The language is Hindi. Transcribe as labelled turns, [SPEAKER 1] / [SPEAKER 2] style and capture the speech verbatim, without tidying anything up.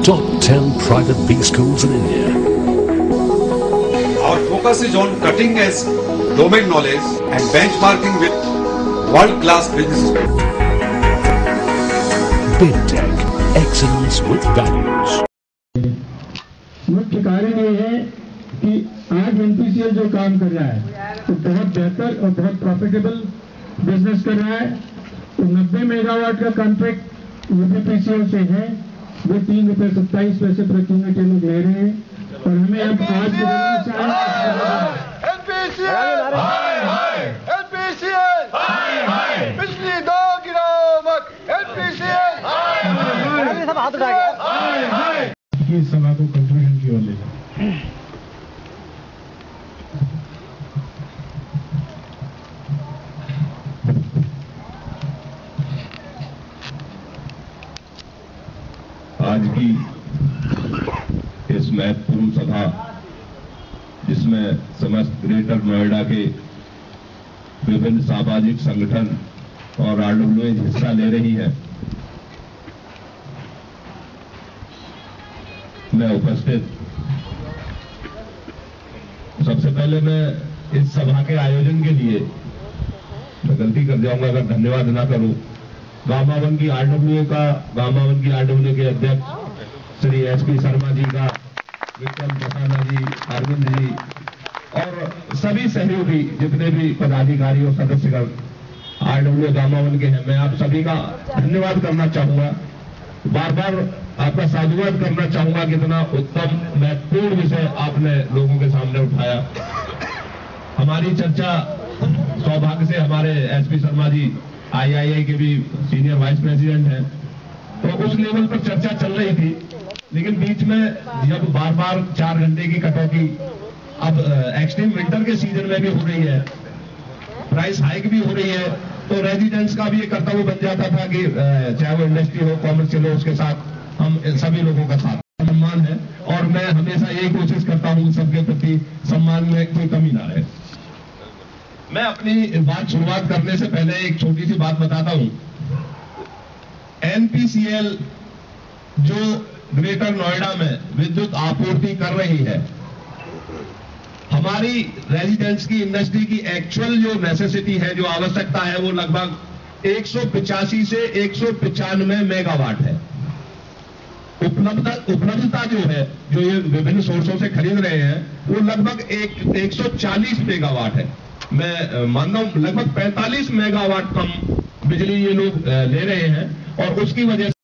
[SPEAKER 1] top ten private B schools in India.
[SPEAKER 2] Our focus is on cutting edge domain knowledge and benchmarking with world-class businesses.
[SPEAKER 1] Big Tech, excellence with values.
[SPEAKER 3] मुख्य कारण ये है कि आज एनपीसीएल जो काम कर रहा है तो बहुत बेहतर और बहुत प्रॉफिटेबल बिजनेस कर रहा है। तो नब्बे मेगावाट का कॉन्ट्रैक्ट यूपीपीसीएल से है, वो तीन रुपए सत्ताईस पैसे प्रति यूनिट लोग ले रहे हैं और हमें अब आज
[SPEAKER 4] पिछली दो गिरावट
[SPEAKER 3] की सभा को कंक्लूजन की ओर ले जाए।
[SPEAKER 5] आज की इस महत्वपूर्ण सभा, जिसमें समस्त ग्रेटर नोएडा के विभिन्न सामाजिक संगठन और आरडब्ल्यूएस हिस्सा ले रही है, मैं उपस्थित सबसे पहले मैं इस सभा के आयोजन के लिए, मैं गलती कर जाऊंगा अगर धन्यवाद ना करूं, गामावन की आरडब्ल्यूए का गामावन की आरडब्ल्यूए के अध्यक्ष श्री एसपी शर्मा जी का, विक्रम प्रसादा जी, अरविंद जी और सभी सहयोगी जितने भी पदाधिकारी और सदस्यगण आरडब्ल्यूए गामावन के हैं, मैं आप सभी का धन्यवाद करना चाहूंगा। बार बार आपका साधुवाद करना चाहूंगा कि इतना उत्तम महत्वपूर्ण विषय आपने लोगों के सामने उठाया। हमारी चर्चा सौभाग्य से हमारे एसपी शर्मा जी आईआईआई के भी सीनियर वाइस प्रेसिडेंट हैं, तो उस लेवल पर चर्चा चल रही थी, लेकिन बीच में जब बार बार चार घंटे की कटौती अब एक्सट्रीम विंटर के सीजन में भी हो रही है, प्राइस हाइक भी हो रही है, तो रेजिडेंट्स का भी ये कर्तव्य बन जाता था कि चाहे वो इंडस्ट्री हो, कॉमर्शियल हो, उसके साथ हम सभी लोगों का साथ सम्मान है और मैं हमेशा यही कोशिश करता हूं सबके प्रति सम्मान में कोई कमी ना रहे। मैं अपनी बात शुरुआत करने से पहले एक छोटी सी बात बताता हूं। एनपीसीएल जो ग्रेटर नोएडा में विद्युत आपूर्ति कर रही है, हमारी रेजिडेंट्स की, इंडस्ट्री की एक्चुअल जो नेसेसिटी है, जो आवश्यकता है, वो लगभग एक सौ पिचासी से एक सौ पिचानवे मेगावाट है। उपलब्ध उपलब्धता जो है, जो ये विभिन्न सोर्सों से खरीद रहे हैं, वो लगभग एक एक सौ चालीस मेगावाट है। मैं मानता हूं लगभग पैंतालीस मेगावाट कम बिजली ये लोग ले रहे हैं और उसकी वजह